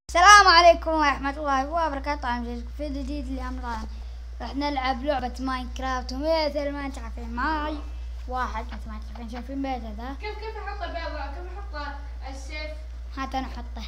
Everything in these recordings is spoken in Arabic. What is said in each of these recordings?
السلام عليكم ورحمة الله وبركاته. عم في فيديو جديد لأمران. رح نلعب لعبة ماينكرافت، ومثل ما انتم عارفين معي واحد مثل ما انتم عارفين شايفين بيت هذا. كيف احط البيضة؟ كيف احط السيف؟ هات انا احطه.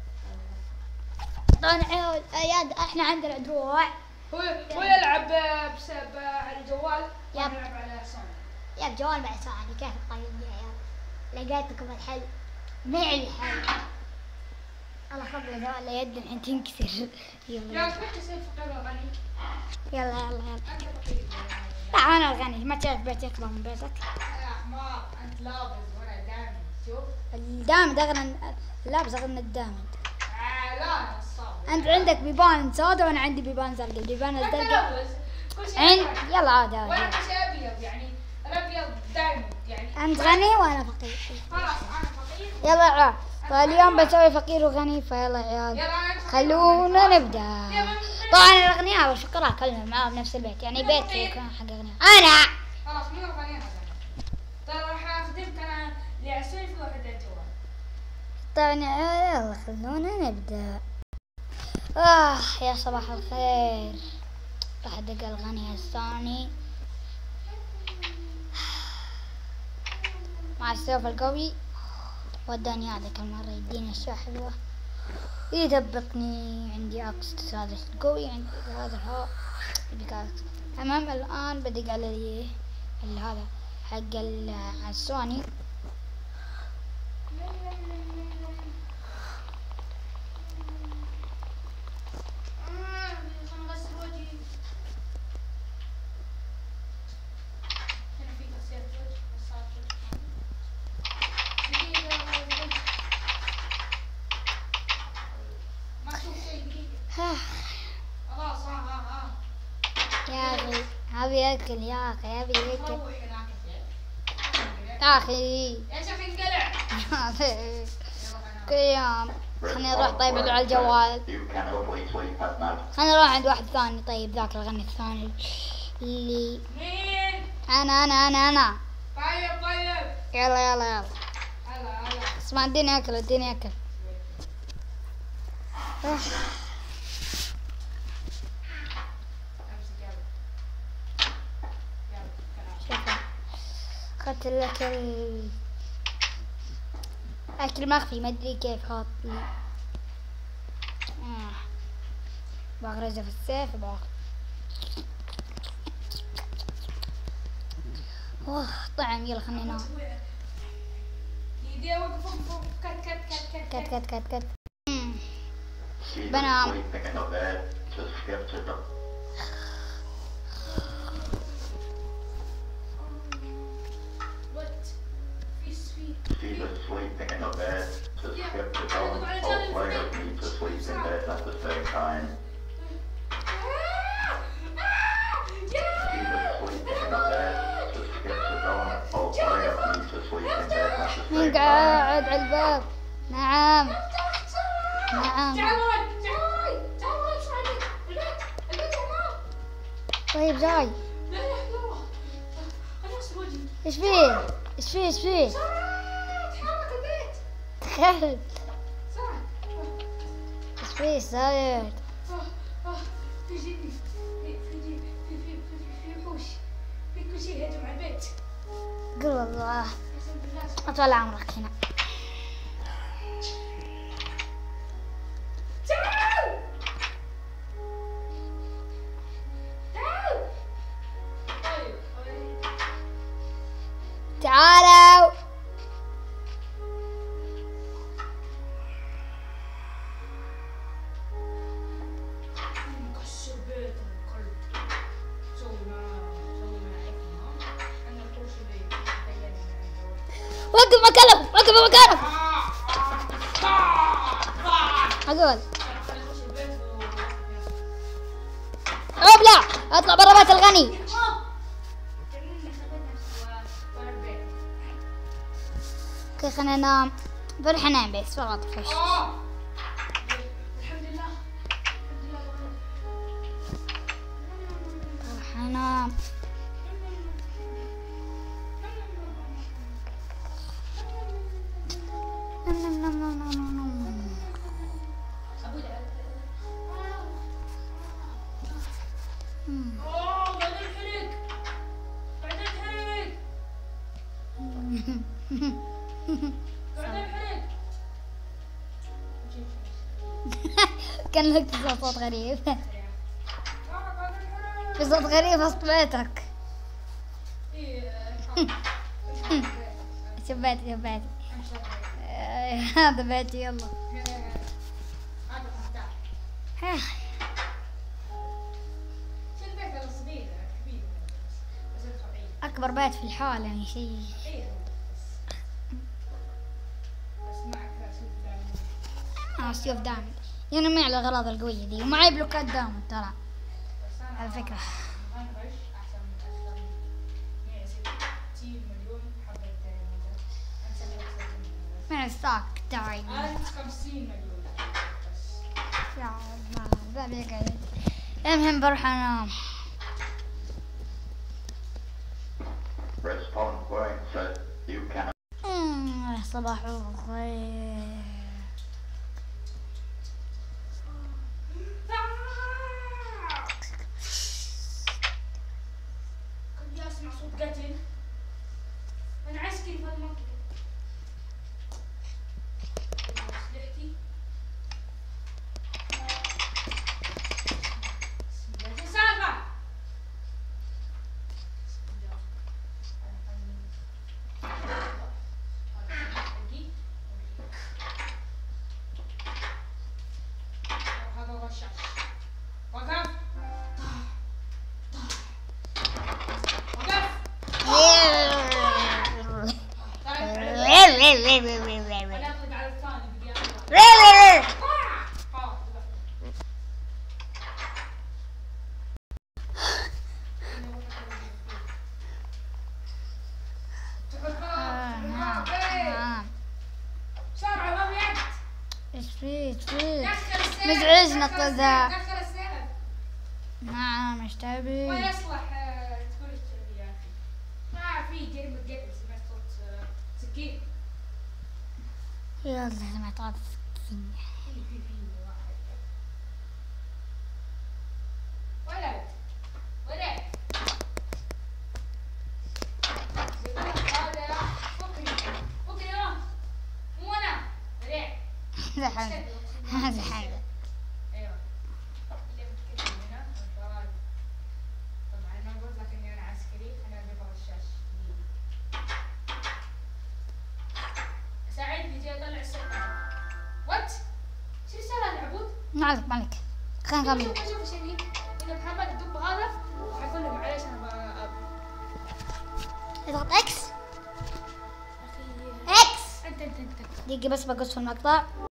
طبعا اياد احنا عندنا دروع. هو يلعب على الجوال وانا العب على سوني. يا بجوال مع سوني كيف طيب يا عيال؟ لقيتكم الحل معي الحل. الله خذ جوال يد الحين تنكسر. يا تحط سيف فقير وغني. يلا انت فقير. لا انا الغني، ما تعرف بيتي اكبر من بيتك. يا حمار انت لابس وانا دامي. شوف الدامد اغنى، اللابس اغنى الدامد. لا انا الصابر. انت عندك بيبان سودا وانا عندي بيبان زرقاء. البيبان انت الزرقاء لابس كل شيء يلا عادي وانا عادي. كل شيء ابيض، يعني الابيض دايموند يعني. انت غني وانا فقير. خلاص انا فقير. يلا عاد، فاليوم بسوي فقير وغني، فيلا يا عيال يلا انا خلونا نبدا. طبعا الاغنياء والفقراء كلهم معاهم بنفس البيت، يعني بيت يكون حق اغنياء. انا خلاص مين الغني هذا؟ ترى راح اخدمك انا لعسوي في واحد الجوال. طبعا يلا خلونا نبدا. يا صباح الخير. راح ادق الغني الثاني مع السيف القوي. وداني هذاك المرة يديني أشياء حلوة، يدبقني. عندي أكس هذا القوي، عندي هذا الهواء. تمام الآن بدق على هذا حق السوني. خلاص يا أخي أبي أكل، يا أخي أبي أكل روح هناك يا أخي. يا شيخ انقلع. كل يوم خليني نروح طيب على الجوال. خليني نروح عند واحد ثاني. طيب ذاك الغني الثاني اللي مين؟ أنا طيب يلا هلا اسمع، اديني أكل. شوف أخذت الأكل، أكل مخفي ما أدري كيف خاط لي. بغرزه في السيف طعم. يلا خلينا ننام. يدي وقف كت. بنام. She's asleep in a bed to skip to dawn. All players need to sleep in bed at the same time. She's asleep in a bed to skip to dawn. All players need to sleep in bed at the same مين time. قاعد على الباب؟ نعم. تعال وراي البيت هناك. طيب جاي. لا اله الا الله. انا اغسل وجهي. ايش فيه؟ تحرك البيت. تخيل سرعة. ايش فيه صاير؟ في جني، في وحوش، في كل شيء يهجم على البيت. قل والله قسم بالله. أطول عمرك هنا. تعال. طيب تعالوا. نكسر بيت الكلب. سوي ما عرفنا. انا الكرسي اللي بيننا. وقف مكانك. أقول لا اطلع برا بيت الغني. اوكي خلينا ننام. بروح انام بس فقط فش. الحمد لله. بروح انام. كان لك صوت غريب. في صوت غريب وسط بيتك. شبيتي هذا بيتي يلا. أكبر بيت في الحال يعني شيء. سيوف دائما يعني معي الأغراض القوية دي ومعي بلوكات دائما ترى على فكرة. من الساك تاعي 50 مليون بس. يا الله ذا قاعد. المهم بروح انام. Respawn point set. You can. صباح الخير. كنت اسمع صوت قتل. انا عسكري في المنطقة. اسلحتي. سالفة. هذا رشاش. وقف. وقف. انا اطلق على الثاني بدي بسرعة ما بيد. ايش فيك دخل السيف. مزعجنا دخل كذا. السيف. دخل السيف. نعم ايش تبي؟ ما يصلح تقول ايش تبي يا اخي. ما في جريمة قتل سمعت صوت سكين. يلا سمعت هذا السكين. في واحد. ولد. ولد. هذا فكني مو انا. ولد. زحمة زحمة. ايوه. اللي متكلم هنا والشباب. طبعا انا قلت لك اني انا عسكري. انا ابي رشاش. ساعدني جاي اطلع السلحفاة. وات؟ شو رسالة العبود؟ مالك خلينا نكمل. شوف شيء اذا محمد الدب هذا حيقول له معليش انا اضغط اكس. اخي اكس انت دقيقة بس بقص في المقطع.